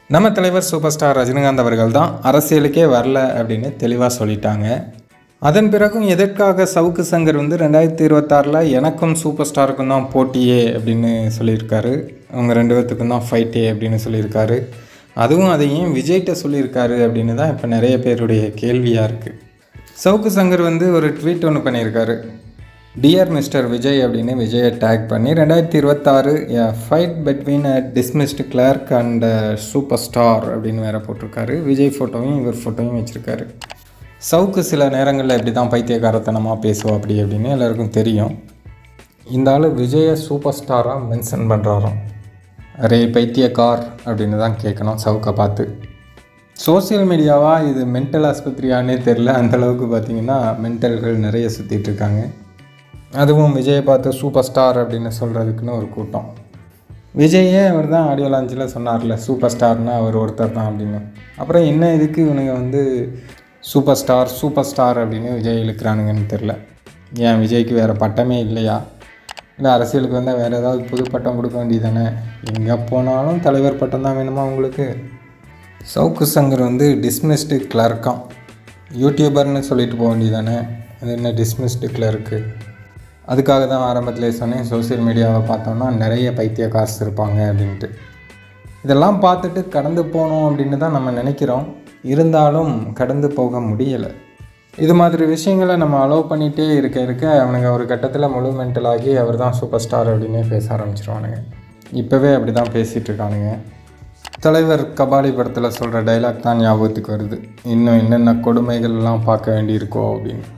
நம்ம தலைவர் super star Rajinikanth அவர்கள் தான் அரசியலுக்கே வரல அப்படின்னு தெளிவாக சொல்லிட்டாங்க. அதன் பிறகும் எதற்காக சவுக்கு சங்கர் 2026 எனக்கும் சூப்பர் ஸ்டாருக்கும் தான் போட்டியே அப்படின்னு சொல்லியிருக்காரு. அவங்க 2 பேர்த்துக்கும் தான் ஃபைட்டே அப்படின்னு சொல்லியிருக்காரு. அதுவும் அதை ஏன் விஜய்கிட்ட சொல்லியிருக்காரு அப்படின்னு தான் இப்போ நிறைய பேருடைய கேள்வியாக இருக்குது. சவுக்கு சங்கர் ஒரு ட்வீட் ஒன்று பண்ணியிருக்காரு. டியர் மிஸ்டர் விஜய் அப்படின்னு விஜயை டேக் பண்ணி 2026 fight between dismissed clerk and super star அப்படின்னு வேறு போட்டிருக்காரு. விஜய் ஃபோட்டோவையும் இவர் ஃபோட்டோவையும் வச்சுருக்காரு. சவுக்கு சில நேரங்களில் எப்படி தான் பைத்தியக்காரத்தனமாக பேசுவோம் அப்படின்னு எல்லாருக்கும் தெரியும். இந்த ஆள் விஜயை சூப்பர் ஸ்டாராக மென்ஷன் பண்ணுறாராம். அரே பைத்தியக்கார் அப்படின்னு தான் கேட்கணும் சவுக்கை பார்த்து. சோசியல் மீடியாவாக இது மென்டல் ஆஸ்பத்திரியானே தெரில. அந்தளவுக்கு பார்த்திங்கன்னா மென்டல்கள் நிறைய சுற்றிட்டு இருக்காங்க. அதுவும் விஜயை பார்த்து சூப்பர் ஸ்டார் அப்படின்னு சொல்கிறதுக்குன்னு ஒரு கூட்டம். விஜயே அவர் தான் ஆடியோ லான்ச்சில் சொன்னார்ல சூப்பர் ஸ்டார்னால் அவர் ஒருத்தர் தான் அப்படின்னு. அப்புறம் என்ன இதுக்கு இவனுங்க சூப்பர் ஸ்டார் அப்படின்னு விஜய் இழுக்கிறானுங்கன்னு தெரில. ஏன் விஜய்க்கு வேறு பட்டமே இல்லையா? இல்லை அரசியலுக்கு வந்தால் வேறு ஏதாவது புது பட்டம் கொடுக்க வேண்டியதானே? எங்கே போனாலும் தலைவர் பட்டம் தான் வேணுமா உங்களுக்கு? சவுக்கு சங்கர் டிஸ்மிஸ்டு கிளர்க்காம். யூடியூபர்னு சொல்லிட்டு போக வேண்டியதானே? அது என்ன டிஸ்மிஸ்டு கிளர்க்கு? அதுக்காக தான் ஆரம்பத்திலே சொன்னேன், சோசியல் மீடியாவை பார்த்தோன்னா நிறைய பைத்திய காசு இருப்பாங்க அப்படின்ட்டு. இதெல்லாம் பார்த்துட்டு கடந்து போகணும் அப்படின்னு தான் நம்ம நினைக்கிறோம். இருந்தாலும் கடந்து போக முடியலை. இது மாதிரி விஷயங்களை நம்ம அலோவ் பண்ணிகிட்டே இருக்க அவனுங்க ஒரு கட்டத்தில் முழு மென்டலாகி அவர் தான் சூப்பர் ஸ்டார் அப்படின்னே பேச ஆரம்பிச்சிருவானுங்க. இப்போவே அப்படி தான் பேசிகிட்டு இருக்கானுங்க. தலைவர் கபாலி படத்தில் சொல்கிற டைலாக் தான் ஞாபகத்துக்கு வருது. இன்னும் என்னென்ன கொடுமைகள்லாம் பார்க்க வேண்டியிருக்கோ அப்படின்னு.